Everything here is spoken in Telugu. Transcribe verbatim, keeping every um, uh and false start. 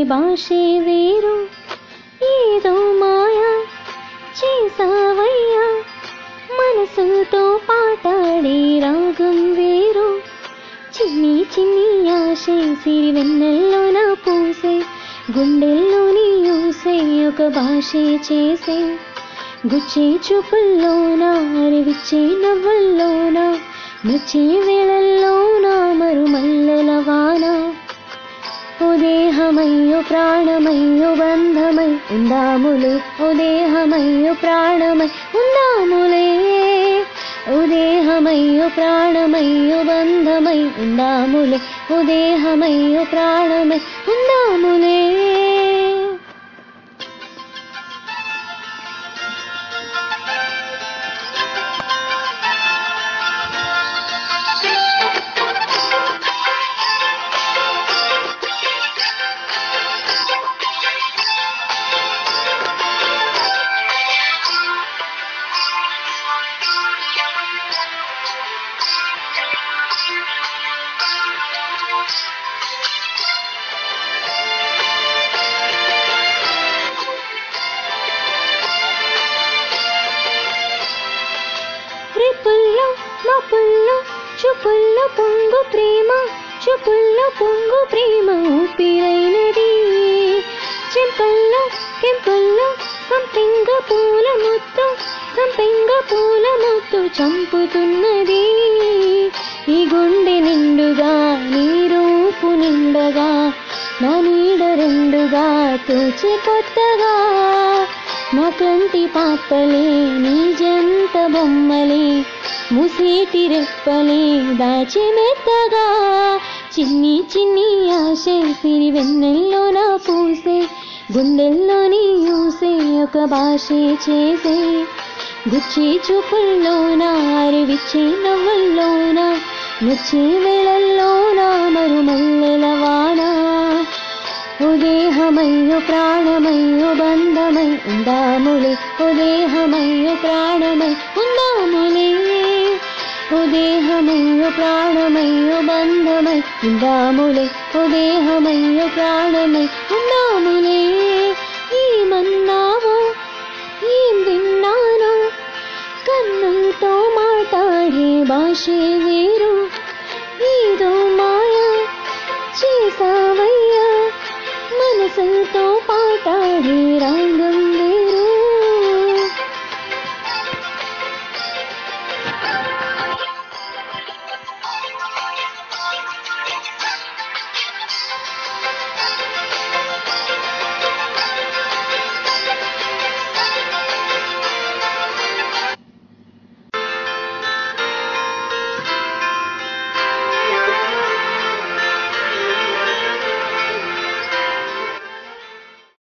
భాషే వేరు ఏదో మాయా చేసావయ్యా మనసుతో పాటాడే రాగం వేరు చిన్ని చిన్ని ఆశే సిరి వెన్నెల్లోన పూసే గుండెల్లోని ఊసే ఒక భాషే చేసే గుచ్చే చూపుల్లోన అరివిచ్చే నవ్వుల్లోన నచ్చే వేళల్లోన మరుమల్లెల వాన ఓ దేహమయ్యో ప్రాణమయ్యో బంధమై ఉందాములే ఓ దేహమయ్యో ప్రాణమై ఉందాములే ఓ దేహమయ్యో ప్రాణమయ్యో బంధమై ఉందాములే ఓ దేహమయ్యో ప్రాణమై ఉందాములే రేపుల్లో మాపుల్లో చూపుల్లో పొంగు ప్రేమ చూపుల్లో పొంగు ప్రేమ ఊపిరైనది చెంపల్లో కెంపుల్లో సంపెంగ పూల ముత్తు సంపెంగ పూల ముత్తు చంపుతున్నది ఈ గుండె నిండుగా నీ రూపు నిండగా నా నీడ రెండుగా తోచి కొత్తగా నా కంటి పాపలే నీ జంట బొమ్మలే ముసేటి రెప్పలే దాచి మెత్తగా చిన్ని చిన్ని ఆశే సిరి వెన్నెల్లోన పూసే గుండెల్లోని ఊసే ఒక భాషే చేసే గుచ్చి చూపుల్లోన అరివిచ్చే నవ్వుల్లోన నచ్చే వేళల్లోన మరుమల్లెల వాన ఓ దేహమయ్యో ప్రాణమయ్యో బంధమై ఉందాములే ఓ దేహమయ్యో ప్రాణమై ఉందాములే ఓ దేహమయ్యో ప్రాణమయ్యో బంధమై ఉందాములే ఓ దేహమయ్యో ప్రాణమై ఉందాములే ఏమన్నావో ఏం విన్నానో కన్నులతో మాట్లాడే భాషే వేరు ఏదో మాయా చేసావయ్యా మనసుతో పాటాడే రా